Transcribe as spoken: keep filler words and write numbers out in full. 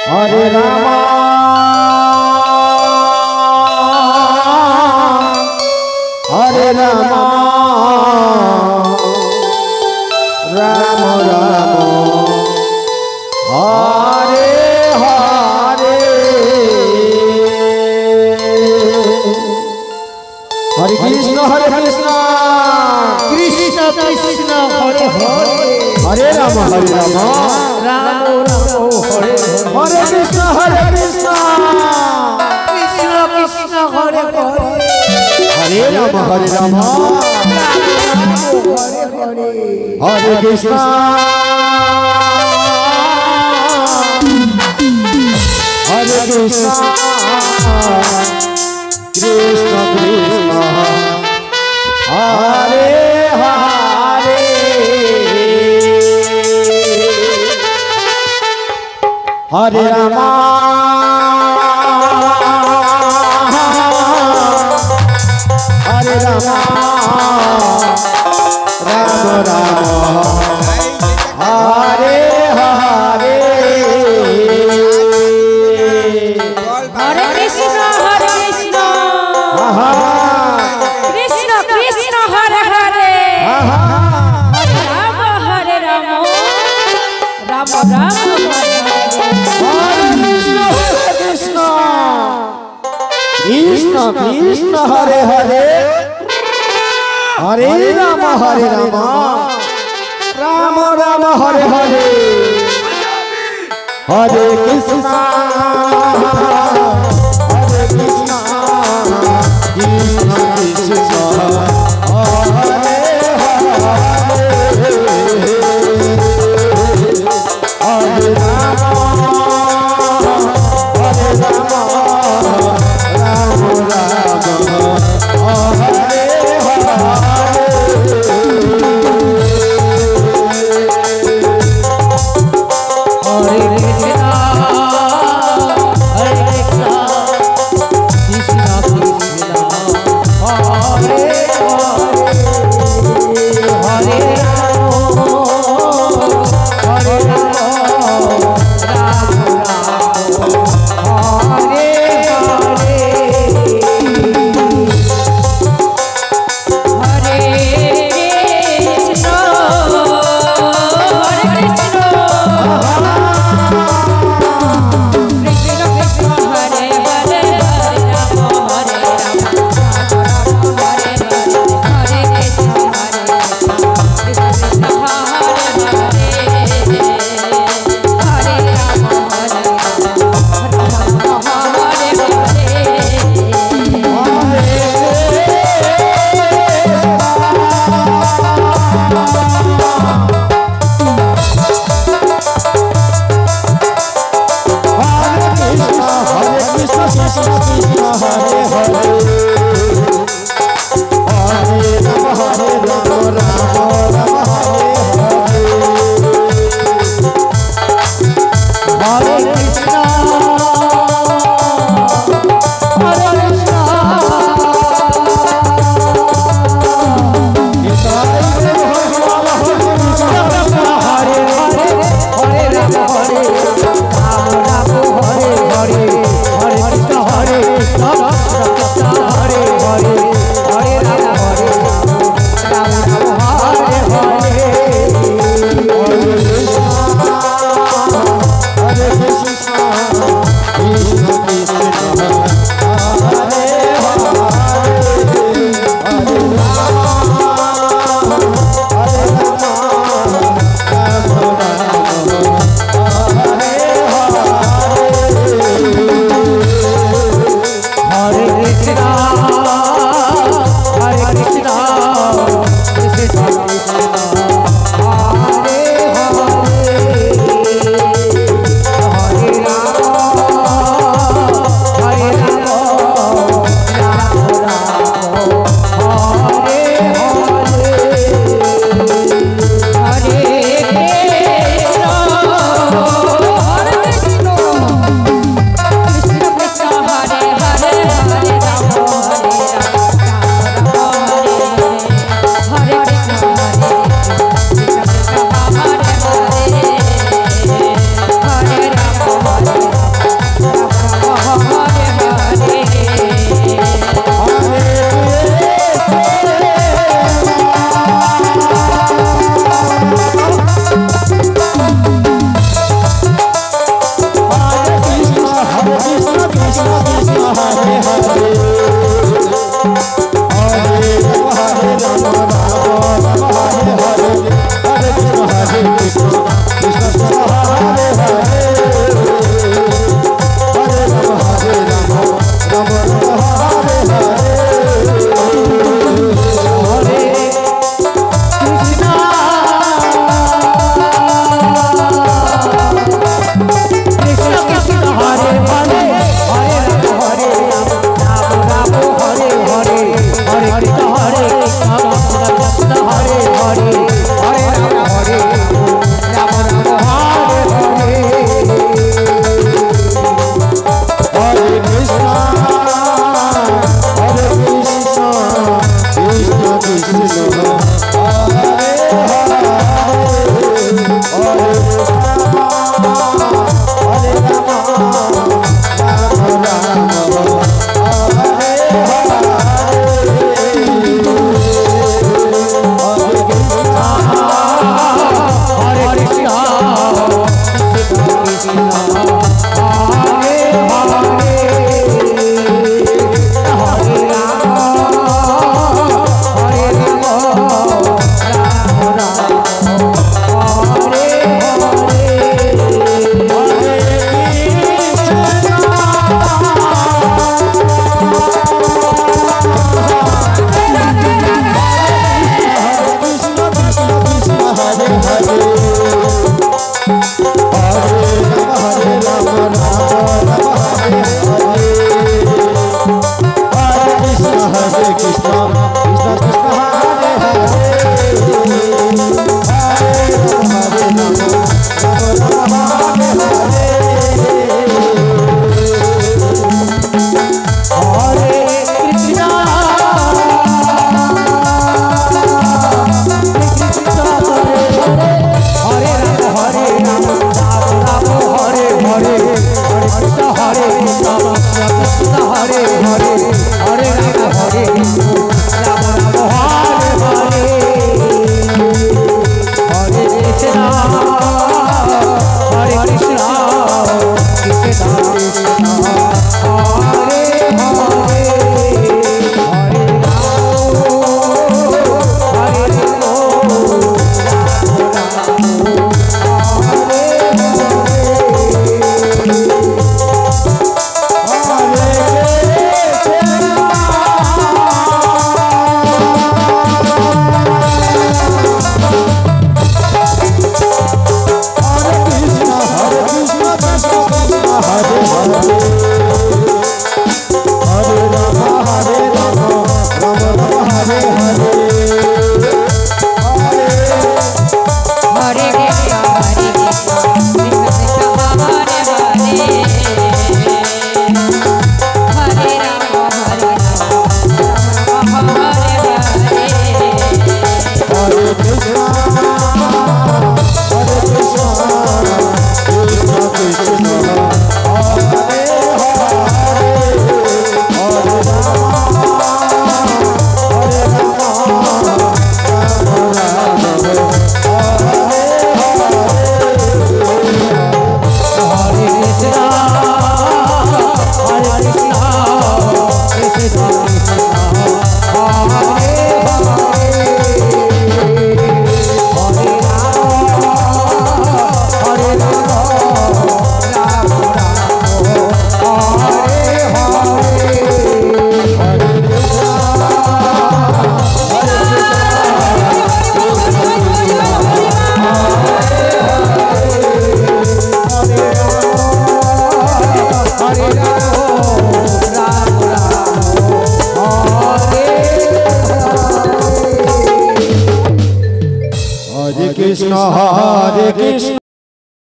Hare Ram Hare Ram Ram Ram Hare Hare Hare Krishna Hare Krishna Krishna Krishna Hare Hare Hare Ram Hare Ram Ram Ram Hare Hare Krishna Hare Krishna Krishna Krishna Hare Hare Hare Ram Hare Ram Hare Hare Hare Krishna Hare Krishna Krishna Krishna Hare Hare Hare Ram Hare Ram Ram Ram Hare Hare Hare Krishna Hare Krishna Krishna Krishna Hare Hare Hare Ram Hare Ram Ram Ram Hare Krishna Krishna Krishna Hare Hare Hare Ram Hare Ram Ram Ram Hare Hare Hare Krishna Hare Krishna Krishna Krishna Hare Hare Hare Ram Hare Ram Ram Ram Hare Hare Krishna Hare Hare